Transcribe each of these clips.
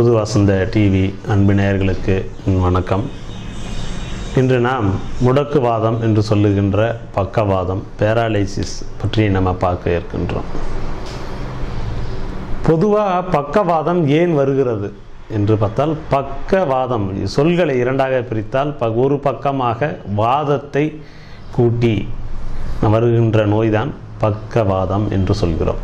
புது வசந்த டிவி அன்பு நேயர்களுக்கு வணக்கம். இன்று நாம் முடக்குவாதம் என்று சொல்லுகின்ற பக்கவாதம் பேராலைசிஸ் பற்றி நம்ம பார்க்க இருக்கின்றோம். பொதுவாக பக்கவாதம் ஏன் வருகிறது என்று பார்த்தால், பக்கவாதம் சொல்களை இரண்டாக பிரித்தால் ஒரு பக்கமாக வாதத்தை கூட்டி வருகின்ற நோய்தான் பக்கவாதம் என்று சொல்கிறோம்.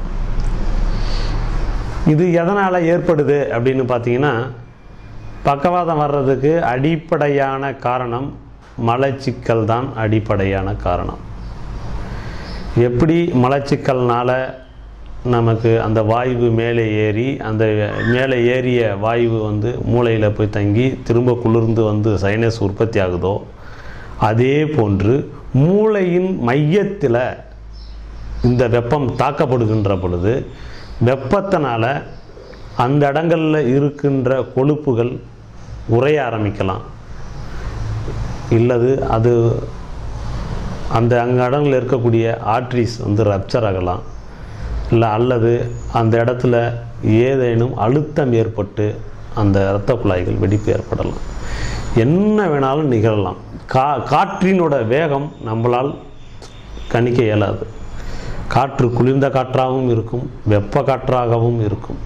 இது எதனால் ஏற்படுது அப்படின்னு பார்த்தீங்கன்னா, பக்கவாதம் வர்றதுக்கு அடிப்படையான காரணம் மலச்சிக்கல் தான். அடிப்படையான காரணம் எப்படி மலச்சிக்கல்னால நமக்கு அந்த வாயு மேலே ஏறி, அந்த மேலே ஏறிய வாயு மூளையில் போய் தங்கி திரும்ப குளிர்ந்து சைனஸ் உற்பத்தி ஆகுதோ, அதே போன்று மூளையின் மையத்தில் இந்த வெப்பம் தாக்கப்படுகின்ற பொழுது வெப்பத்தினால அந்த இடங்களில் இருக்கின்ற கொழுப்புகள் உறைய ஆரம்பிக்கலாம். இல்லது அது அந்த இடங்களில் இருக்கக்கூடிய ஆர்ட்ரிஸ் ரப்சர் ஆகலாம். இல்லை அல்லது அந்த இடத்துல ஏதேனும் அழுத்தம் ஏற்பட்டு அந்த இரத்த குழாய்கள் வெடிப்பு ஏற்படலாம். என்ன வேணாலும் நிகழலாம். காற்றினோட வேகம் நம்மளால் கணிக்க இயலாது. காற்று குளிர்ந்த காற்றாகவும் இருக்கும், வெப்ப காற்றாகவும் இருக்கும்.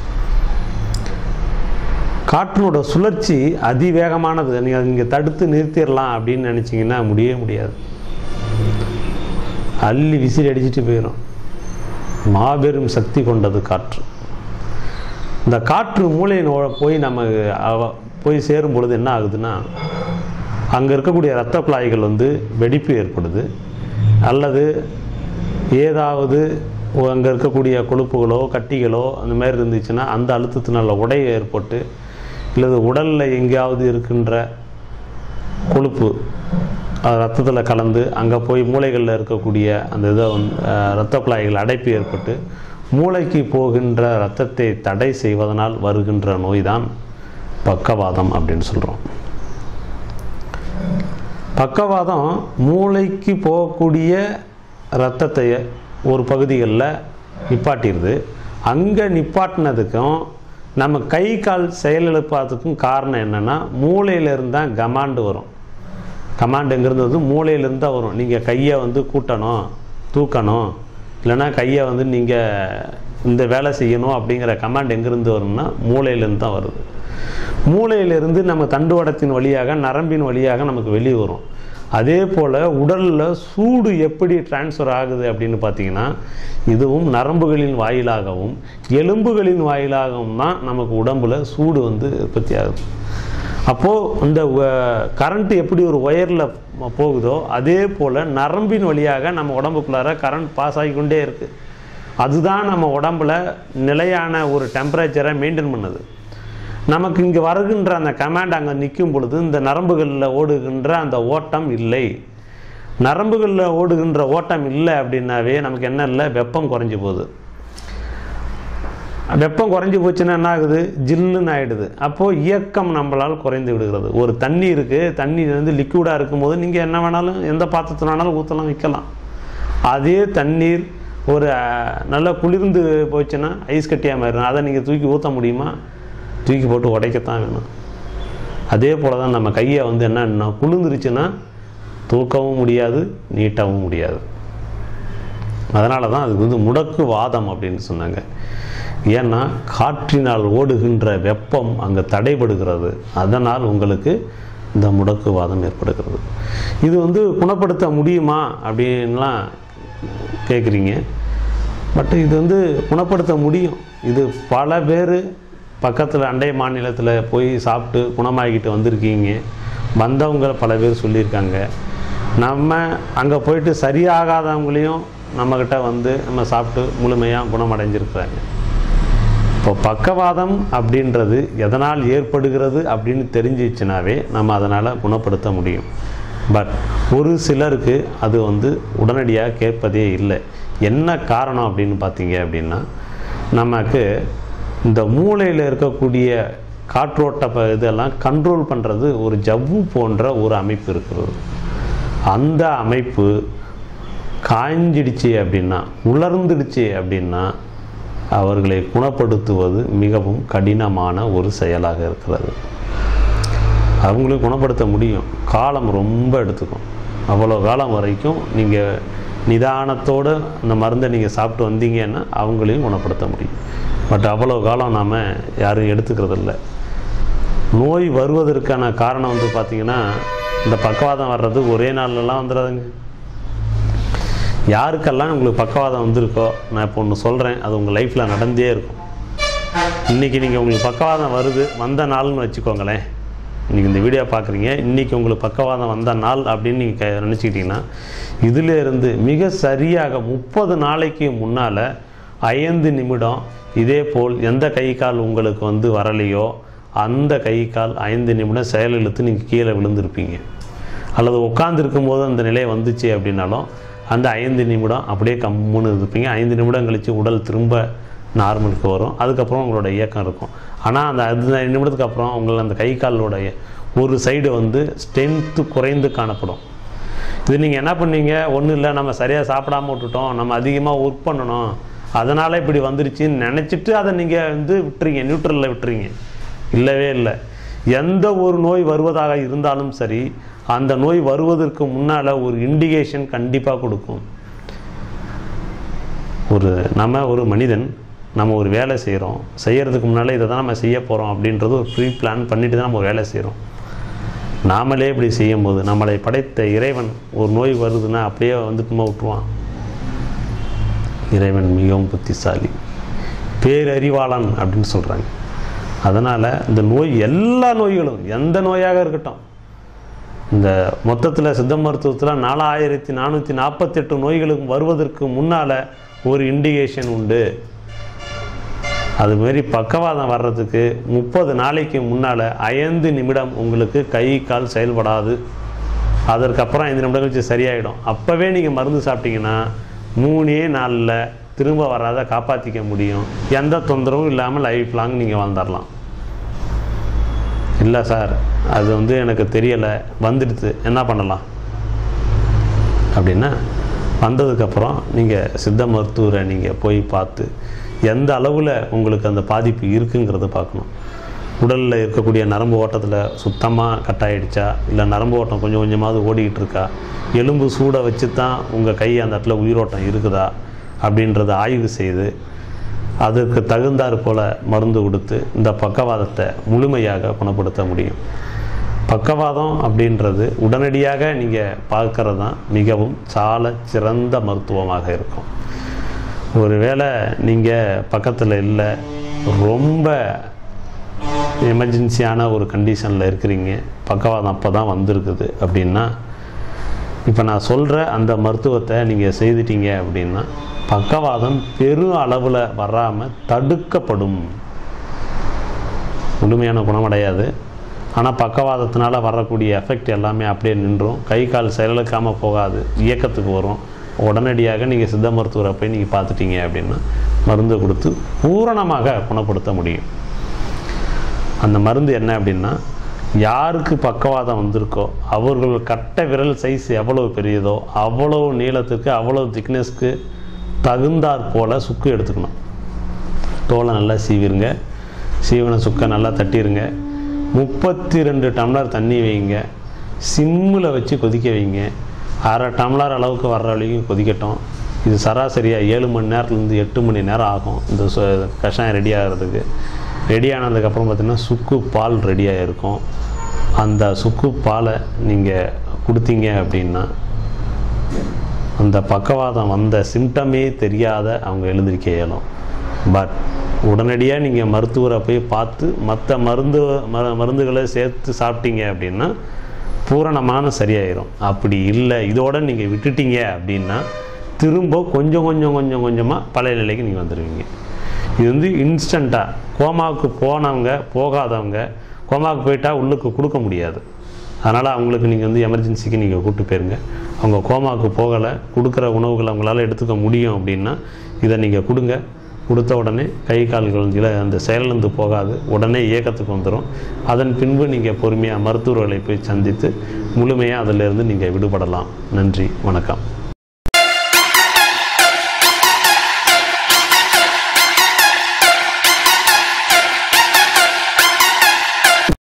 காற்றினோட சுழற்சி அதிவேகமானது. நீங்கள் இங்கே தடுத்து நிறுத்திடலாம் அப்படின்னு நினச்சிங்கன்னா முடியவே முடியாது. அள்ளி விசிறி அடிச்சுட்டு போயிடும். மாபெரும் சக்தி கொண்டது காற்று. இந்த காற்று மூளையின் போய் நம்ம போய் சேரும் பொழுது என்ன ஆகுதுன்னா, அங்கே இருக்கக்கூடிய இரத்த குழாய்கள் வெடிப்பு ஏற்படுது. அல்லது ஏதாவது அங்கே இருக்கக்கூடிய கொழுப்புகளோ கட்டிகளோ அந்த மாதிரி இருந்துச்சுன்னா அந்த அழுத்தத்தினால உடை ஏற்பட்டு, இல்லது உடலில் எங்கேயாவது இருக்கின்ற கொழுப்பு ரத்தத்தில் கலந்து அங்கே போய் மூளைகளில் இருக்கக்கூடிய அந்த இதை இரத்த குழாய்கள் அடைப்பு ஏற்பட்டு மூளைக்கு போகின்ற இரத்தத்தை தடை செய்வதனால் வருகின்ற நோய் தான் பக்கவாதம் அப்படின்னு சொல்கிறோம். பக்கவாதம் மூளைக்கு போகக்கூடிய இரத்தத்தை ஒரு பகுதிகளில் நிப்பாட்டிடுது. அங்கே நிப்பாட்டினதுக்கும் நம்ம கை கால் செயலிழப்பதுக்கும் காரணம் என்னென்னா, மூளையிலேருந்து தான் கமாண்டு வரும். கமாண்டு எங்கிருந்து மூளையிலேருந்து தான் வரும். நீங்கள் கையை கூட்டணும், தூக்கணும், இல்லைனா கையை நீங்கள் இந்த வேலை செய்யணும் அப்படிங்கிற கமாண்ட் எங்கிருந்து வரும்னா மூளையிலேருந்து தான் வருது. மூளையிலிருந்து நம்ம தண்டுவடத்தின் வழியாக நரம்பின் வழியாக நமக்கு வெளியே வரும். அதே போல் உடலில் சூடு எப்படி டிரான்ஸ்ஃபர் ஆகுது அப்படின்னு பார்த்தீங்கன்னா, இதுவும் நரம்புகளின் வாயிலாகவும் எலும்புகளின் வாயிலாகவும் தான் நமக்கு உடம்பில் சூடு உற்பத்தி ஆகுது. அப்போது இந்த கரண்ட் எப்படி ஒரு ஒயரில் போகுதோ அதே போல் நரம்பின் வழியாக நம்ம உடம்புக்குள்ளார கரண்ட் பாஸ் ஆகிக்கொண்டே இருக்குது. அதுதான் நம்ம உடம்பில் நிலையான ஒரு டெம்பரேச்சரை மெயின்டைன் பண்ணுது. நமக்கு இங்கே வருகின்ற அந்த கமாண்ட் அங்கே நிற்கும் பொழுது இந்த நரம்புகளில் ஓடுகின்ற அந்த ஓட்டம் இல்லை. நரம்புகளில் ஓடுகின்ற ஓட்டம் இல்லை அப்படின்னாவே நமக்கு என்ன இல்லை, வெப்பம் குறைஞ்சி போகுது. வெப்பம் குறைஞ்சி போச்சுன்னா என்ன ஆகுது, ஜில்லுன்னு ஆகிடுது. அப்போது இயக்கம் நம்மளால் குறைந்து விடுகிறது. ஒரு தண்ணி இருக்குது, தண்ணி லிக்விடாக இருக்கும்போது நீங்கள் என்ன வேணாலும் எந்த பாத்திரத்தில் வேணாலும் ஊற்றலாம், வைக்கலாம். அதே தண்ணீர் ஒரு நல்லா குளிர்ந்து போச்சுன்னா ஐஸ் கட்டியாக மாறிடும். அதை நீங்கள் தூக்கி ஊற்ற முடியுமா? தூக்கி போட்டு உடைக்கத்தான் வேணும். அதே போல் தான் நம்ம கையை என்னன்னா குளிர்ந்துருச்சுன்னா தூக்கவும் முடியாது, நீட்டவும் முடியாது. அதனால தான் அதுக்கு முடக்கு வாதம் அப்படின்னு சொன்னாங்க. ஏன்னா காற்றினால் ஓடுகின்ற வெப்பம் அங்கே தடைபடுகிறது. அதனால் உங்களுக்கு இந்த முடக்கு வாதம் ஏற்படுகிறது. இது குணப்படுத்த முடியுமா அப்படின்லாம் கேட்குறீங்க. பட் இது குணப்படுத்த முடியும். இது பல பேர் பக்கத்தில் அண்டை மாநிலத்தில் போய் சாப்பிட்டு குணமாகிட்டு வந்திருக்கீங்க. வந்தவங்க பல பேர் சொல்லியிருக்காங்க. நம்ம அங்கே போயிட்டு சரியாகாதவங்களையும் நம்மக்கிட்ட நம்ம சாப்பிட்டு முழுமையாக குணமடைஞ்சிருக்கிறாங்க. இப்போ பக்கவாதம் அப்படின்றது எதனால் ஏற்படுகிறது அப்படின்னு தெரிஞ்சிச்சுனாவே நம்ம அதனால் குணப்படுத்த முடியும். பட் ஒரு சிலருக்கு அது உடனடியாக கேட்பதே இல்லை. என்ன காரணம் அப்படின்னு பார்த்தீங்க அப்படின்னா, நமக்கு இந்த மூளையில் இருக்கக்கூடிய காற்றோட்ட இதெல்லாம் கண்ட்ரோல் பண்ணுறது ஒரு ஜவ்வு போன்ற ஒரு அமைப்பு இருக்கிறது. அந்த அமைப்பு காய்ஞ்சிடுச்சு அப்படின்னா, உலர்ந்துடுச்சு அப்படின்னா அவர்களை குணப்படுத்துவது மிகவும் கடினமான ஒரு செயலாக இருக்கிறது. அவங்களையும் குணப்படுத்த முடியும், காலம் ரொம்ப எடுத்துக்கும். அவ்வளோ காலம் வரைக்கும் நீங்கள் நிதானத்தோடு அந்த மருந்தை நீங்கள் சாப்பிட்டு வந்தீங்கன்னா அவங்களையும் குணப்படுத்த முடியும். பட் அவ்வளோ காலம் நாம் யாரும் எடுத்துக்கிறதில்ல. நோய் வருவதற்கான காரணம் வந்து பார்த்திங்கன்னா, இந்த பக்கவாதம் வர்றது ஒரே நாள்லலாம் வந்துடாதுங்க. யாருக்கெல்லாம் உங்களுக்கு பக்கவாதம் வந்திருக்கோ, நான் இப்போ ஒன்று சொல்கிறேன், அது உங்கள் லைஃப்பில் நடந்தே இருக்கும். இன்றைக்கி நீங்கள் உங்களுக்கு பக்கவாதம் வந்த நாள்னு வச்சுக்கோங்களேன். இன்றைக்கி இந்த வீடியோ பார்க்குறீங்க, இன்றைக்கி உங்களுக்கு பக்கவாதம் வந்த நாள் அப்படின்னு நீங்கள் நினச்சிக்கிட்டிங்கன்னா, இதிலேருந்து மிக சரியாக 30 நாளைக்கு முன்னால் 5 நிமிடம் இதே போல் எந்த கை கால் உங்களுக்கு வந்து வரலையோ அந்த கை கால் 5 நிமிடம் செயலிழுத்து நீங்கள் கீழே விழுந்திருப்பீங்க. அல்லது உட்காந்துருக்கும் போது அந்த நிலை வந்துச்சு அப்படின்னாலும் அந்த 5 நிமிடம் அப்படியே கம்முன்னு இருப்பீங்க. 5 நிமிடம் கழித்து உடல் திரும்ப நார்மலுக்கு வரும். அதுக்கப்புறம் உங்களோட இயக்கம் இருக்கும். ஆனால் அந்த 5 நிமிடத்துக்கு அப்புறம் உங்களை அந்த கை காலோடைய ஒரு சைடு வந்து ஸ்ட்ரென்த்து குறைந்து காணப்படும். இது நீங்கள் என்ன பண்ணீங்க, ஒன்றும் இல்லை, நம்ம சரியாக சாப்பிடாமல் விட்டுட்டோம், நம்ம அதிகமாக ஒர்க் பண்ணணும், அதனால் இப்படி வந்துருச்சுன்னு நினச்சிட்டு அதை நீங்கள் வந்து விட்டுறீங்க, நியூட்ரலில் விட்டுறீங்க. இல்லவே இல்லை. எந்த ஒரு நோய் வருவதாக இருந்தாலும் சரி, அந்த நோய் வருவதற்கு முன்னால் ஒரு இண்டிகேஷன் கண்டிப்பாக கொடுக்கும். நம்ம ஒரு மனிதன், நம்ம ஒரு வேலை செய்கிறோம், செய்கிறதுக்கு முன்னால் இதை தான் நம்ம செய்ய போகிறோம் அப்படின்றது ஒரு ப்ரீ பிளான் பண்ணிட்டு தான் நம்ம வேலை செய்கிறோம். நாமளே இப்படி செய்யும்போது நம்மளை படைத்த இறைவன் ஒரு நோய் வருதுன்னா அப்படியே வந்துட்டுமா விட்டுருவான்? இறைவன் மிகவும் புத்திசாலி, பேரறிவாளன் அப்படின்னு சொல்கிறாங்க. அதனால் இந்த நோய், எல்லா நோய்களும் எந்த நோயாக இருக்கட்டும், இந்த மொத்தத்தில் சித்த மருத்துவத்தில் 4448 நோய்களுக்கு வருவதற்கு முன்னால் ஒரு இண்டிகேஷன் உண்டு. அதுமாரி பக்கவாதம் வர்றதுக்கு 30 நாளைக்கு முன்னால் 5 நிமிடம் உங்களுக்கு கை கால் செயல்படாது. அதற்கப்புறம் 5 நிமிடம் கழிச்சு சரியாயிடும். அப்போவே நீங்கள் மருந்து சாப்பிட்டீங்கன்னா 3 நாளில் திரும்ப வராத காப்பாற்றிக்க முடியும். எந்த தொந்தரவும் இல்லாமல் லைஃப் லாங் நீங்கள் வந்துடலாம். இல்லை சார், அது வந்து எனக்கு தெரியலை, வந்துடுது, என்ன பண்ணலாம் அப்படின்னா, வந்ததுக்கப்புறம் நீங்கள் சித்த மருத்துவரை நீங்கள் போய் பார்த்து எந்த அளவில் உங்களுக்கு அந்த பாதிப்பு இருக்குங்கிறத பார்க்கணும். உடலில் இருக்கக்கூடிய நரம்பு ஓட்டத்தில் சுத்தமாக கட்டாயிடுச்சா, இல்லை நரம்பு ஓட்டம் கொஞ்சம் கொஞ்சமாவது ஓடிக்கிட்டு இருக்கா, எலும்பு சூடை வச்சு தான் உங்கள் கை அந்த இடத்துல உயிரோட்டம் இருக்குதா அப்படின்றத ஆய்வு செய்து அதற்கு தகுந்தாற் போல் மருந்து கொடுத்து இந்த பக்கவாதத்தை முழுமையாக குணப்படுத்த முடியும். பக்கவாதம் அப்படின்றது உடனடியாக நீங்கள் பார்க்கறது தான் மிகவும் சால சிறந்த மருத்துவமாக இருக்கும். ஒருவேளை நீங்கள் பக்கத்தில் இல்லை, ரொம்ப எமர்ஜென்சியான ஒரு கண்டிஷனில் இருக்கிறீங்க, பக்கவாதம் அப்போ தான் வந்திருக்குது அப்படின்னா, இப்போ நான் சொல்கிற அந்த மருத்துவத்தை நீங்கள் செய்துட்டீங்க அப்படின்னா பக்கவாதம் பெரும் அளவில் வராமல் தடுக்கப்படும். முழுமையான குணமடையாது, ஆனால் பக்கவாதத்தினால் வரக்கூடிய எஃபெக்ட் எல்லாமே அப்படியே நின்றும். கை கால் செயலுக்காமல் போகாது, இயக்கத்துக்கு வரும். உடனடியாக நீங்கள் சித்த மருத்துவரை போய் நீங்கள் பார்த்துட்டீங்க அப்படின்னா மருந்து கொடுத்து பூரணமாக குணப்படுத்த முடியும். அந்த மருந்து என்ன அப்படின்னா, யாருக்கு பக்கவாதம் வந்திருக்கோ அவர்கள் கட்டை விரல் சைஸ் எவ்வளவு பெரியதோ அவ்வளோ நீளத்துக்கு அவ்வளோ திக்னஸ்க்கு தகுந்தாற் போல் சுக்கு எடுத்துக்கணும். தோலை நல்லா சீவிருங்க, சீவன சுக்கை நல்லா தட்டிடுங்க. 32 டம்ளர் தண்ணி வைங்க, சிம்மில் வச்சு கொதிக்க வைங்க. அரை டம்ளர் அளவுக்கு வர்ற வரைக்கும் கொதிக்கட்டும். இது சராசரியாக 7 மணி நேரத்துலேருந்து 8 மணி நேரம் ஆகும் இந்த கஷாயம் ரெடி ஆகிறதுக்கு. ரெடி ஆனதுக்கப்புறம் பார்த்திங்கன்னா சுக்கு பால் ரெடியாக இருக்கும். அந்த சுக்கு பாலை நீங்கள் கொடுத்தீங்க அப்படின்னா அந்த பக்கவாதம் வந்த சிம்டமே தெரியாத அவங்க எழுந்திருக்க இயலும். பட் உடனடியாக நீங்கள் மருத்துவரை போய் பார்த்து மற்ற மருந்துகளை சேர்த்து சாப்பிட்டீங்க அப்படின்னா பூரணமான சரியாயிரும். அப்படி இல்லை, இதோடு நீங்கள் விட்டுட்டீங்க அப்படின்னா திரும்ப கொஞ்சமாக பழைய நிலைக்கு நீங்கள் வந்துடுவீங்க. இது வந்து இன்ஸ்டண்ட்டாக கோமாவுக்கு போனவங்க போகாதவங்க, கோமாவுக்கு போயிட்டால் உள்ளுக்கு கொடுக்க முடியாது. அதனால் அவங்களுக்கு நீங்கள் வந்து எமர்ஜென்சிக்கு நீங்கள் கூப்பிட்டு போயிருங்க. அவங்க கோமாவுக்கு போகலை, கொடுக்குற உணவுகளை அவங்களால எடுத்துக்க முடியும் அப்படின்னா இதை நீங்கள் கொடுங்க. கொடுத்த உடனே கை கால்கள் அந்த செயலிழந்து போகாது, உடனே இயக்கத்துக்கு வந்துடும். அதன் பின்பு நீங்கள் பொறுமையாக மருத்துவர்களை போய் சந்தித்து முழுமையாக அதிலிருந்து நீங்கள் விடுபடலாம். நன்றி, வணக்கம்.